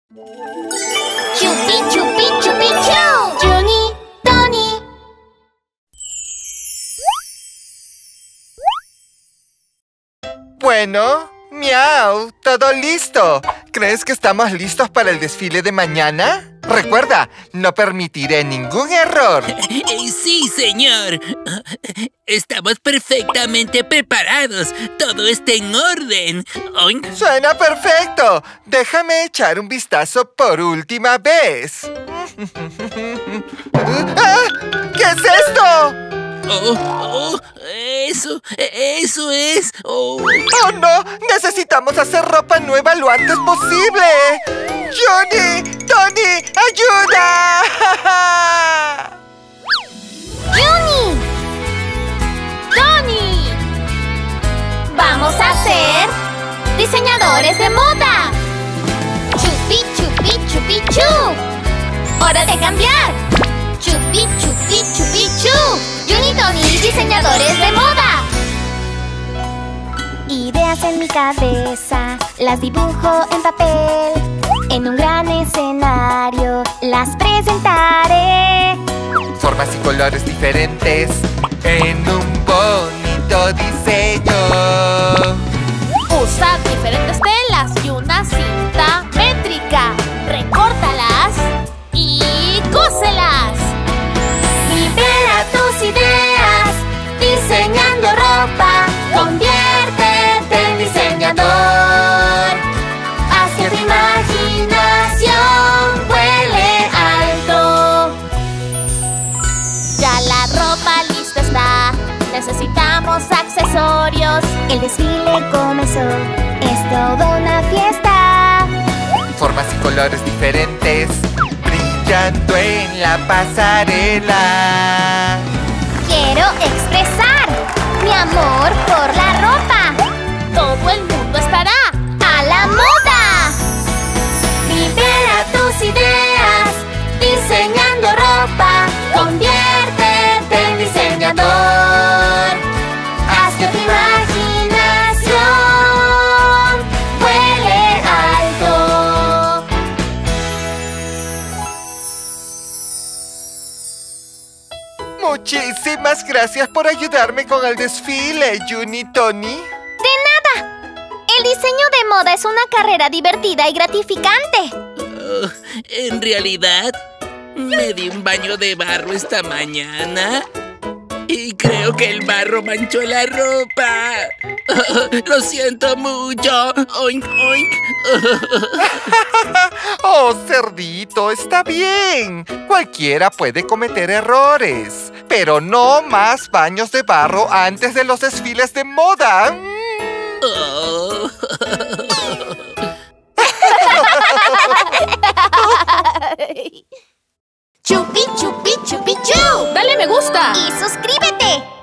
Chupi, chupi, chupi, chu. Juni, Tony. Bueno, miau, todo listo. ¿Crees que estamos listos para el desfile de mañana? Recuerda, no permitiré ningún error. Sí, señor. Estamos perfectamente preparados. Todo está en orden. Oink. Suena perfecto. Déjame echar un vistazo por última vez. ¡Ah! ¿Qué es esto? Eso es. ¡Oh, no! ¡Necesitamos hacer ropa nueva lo antes posible! ¡Juni! ¡Tony! ¡Ayuda! Juni, Tony. Vamos a ser diseñadores de moda. Chupi, chupi, chupi, chu. ¡Hora de cambiar! Chupi, chupi, chupi, chu. Juni y Tony, diseñadores de moda. Ideas en mi cabeza, las dibujo en papel. En un gran escenario las presentaré. Formas y colores diferentes en un bonito diseño. Usa diferentes telas y una cinta métrica. Recórtalas y cóselas. Libera tus ideas diseñando ropa. Conviértete en diseñador. Haz que tu imaginación vuele alto. Ya la ropa lista está. Necesitamos accesorios. El desfile comenzó. Es toda una fiesta. Formas y colores diferentes brillando en la pasarela. Quiero expresar mi amor por la ropa. Todo el mundo estará a la moda. Libera tus ideas diseñando ropa. Conviértete en diseñador. Haz que tu imaginación vuele alto. Muchísimas gracias por ayudarme con el desfile, Juni y Tony. ¡De nada! El diseño de moda es una carrera divertida y gratificante. En realidad, me di un baño de barro esta mañana y creo que el barro manchó la ropa. Lo siento mucho. Oink, oink. Oh, cerdito, está bien. Cualquiera puede cometer errores, pero no más baños de barro antes de los desfiles de moda. Oh. Chupi, chupi, chupi, chu. ¡Dale me gusta! Y suscríbete.